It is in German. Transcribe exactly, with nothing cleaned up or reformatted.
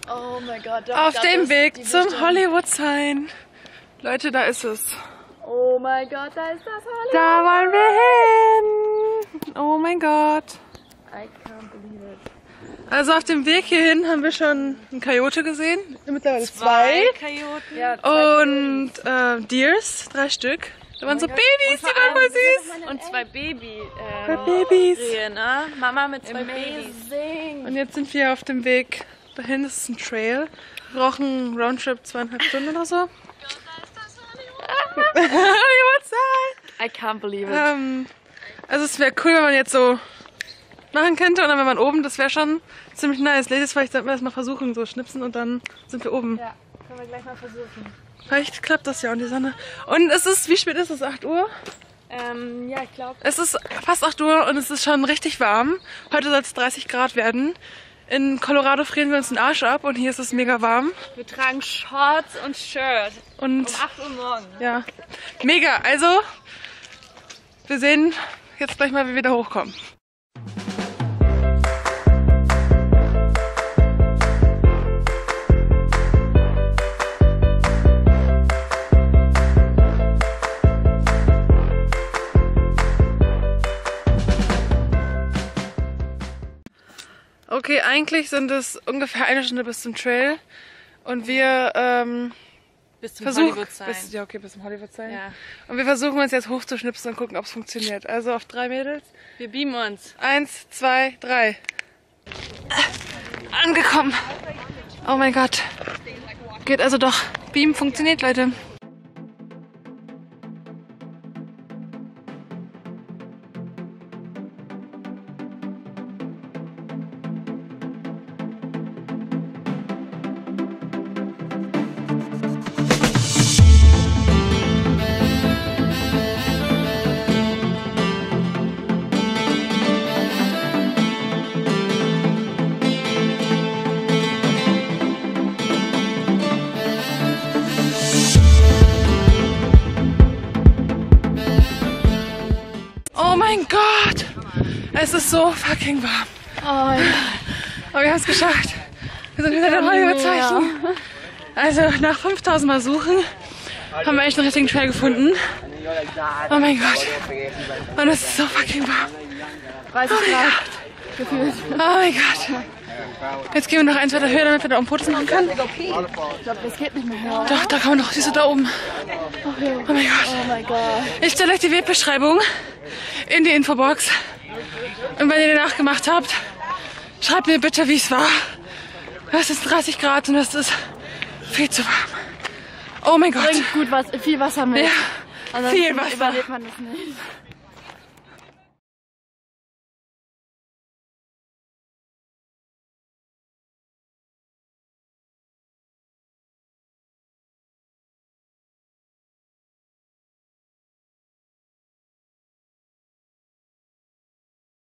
Oh mein Gott. Doch, Auf glaub, dem Weg zum Richtung. Hollywood Sign. Leute, da ist es. Oh mein Gott, da ist das Hollywood. Da wollen wir hin. Oh mein Gott. I can't believe it. Also auf dem Weg hierhin haben wir schon einen Coyote gesehen. Mittlerweile zwei. Coyoten. Ja, Und äh, Deers, drei Stück. Da waren so Babys, die waren voll süß. und zwei Baby. Zwei Ähm, Babys. Rehe, ne? Mama mit zwei Babys. Und jetzt sind wir auf dem Weg dahin. Das ist ein Trail. Wir brauchen einen Roundtrip zweieinhalb Stunden oder so. Hollywood Sign. I can't believe it. Ähm, also es wäre cool, wenn man jetzt so machen könnte und dann wenn man oben, das wäre schon ziemlich nice. Ladies, vielleicht sollten wir das mal versuchen, so schnipsen und dann sind wir oben. Ja, können wir gleich mal versuchen. Vielleicht klappt das ja und die Sonne. Und es ist, wie spät ist es? acht Uhr? Ähm, ja, ich glaube. Es ist fast acht Uhr und es ist schon richtig warm. Heute soll es dreißig Grad werden. In Colorado frieren wir uns den Arsch ab und hier ist es mega warm. Wir tragen Shorts und Shirt. Und Um acht Uhr morgens. ja, mega. Also, wir sehen jetzt gleich mal, wie wir da hochkommen. Okay, eigentlich sind es ungefähr eine Stunde bis zum Trail und wir ähm, Bis zum versuchen, Hollywood Sign. bis, ja okay, bis zum Hollywood Sign. Ja. Und wir versuchen uns jetzt hochzuschnipsen und gucken, ob es funktioniert. Also auf drei Mädels. Wir beamen uns. Eins, zwei, drei. Äh, angekommen. Oh mein Gott. Geht also doch. Beam funktioniert, Leute. Oh mein Gott! Es ist so fucking warm. Oh ja. Aber wir haben es geschafft. Wir sind wieder der Hollywood-Zeichen. Also nach fünftausend Mal suchen haben wir echt einen richtigen Trail gefunden. Oh mein Gott. Und es ist so fucking warm. dreißig Grad. Gefühlt. Oh mein Gott. Jetzt gehen wir noch eins weiter höher, damit wir da oben Fotos machen können. Ich glaube, das geht nicht mehr höher. Doch, da kann man noch. Siehst du da oben? Okay. Oh mein Gott. Oh mein Gott. Ich stelle euch die Wegbeschreibung in die Infobox. Und wenn ihr die nachgemacht habt, schreibt mir bitte, wie es war. Es ist dreißig Grad und es ist viel zu warm. Oh mein Gott. Bringt gut was, viel Wasser mit. Ja, Ansonsten viel Wasser. überlebt man das nicht.